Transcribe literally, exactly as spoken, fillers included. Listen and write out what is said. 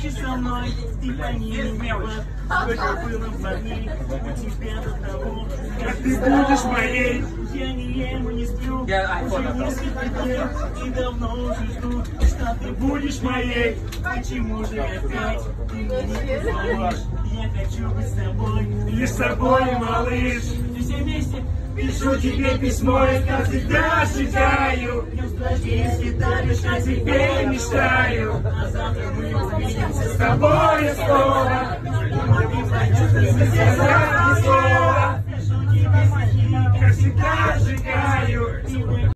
ночи со мной, ты помилуешь. Сколько было парней у тебя до того, как ты будешь моей. Я не ем и не сплю уже несколько лет и давно уже жду, что ты будешь моей. Почему же опять ты мне не позвонишь? Я хочу быть с тобой, лишь с тобой, малыш. Все вместе пишу тебе письмо, и как всегда считаю. Я спросись, лишь о тебе мечтаю. А завтра мы увидимся с тобой снова. Пишу тебе стихи, как всегда сжигаю.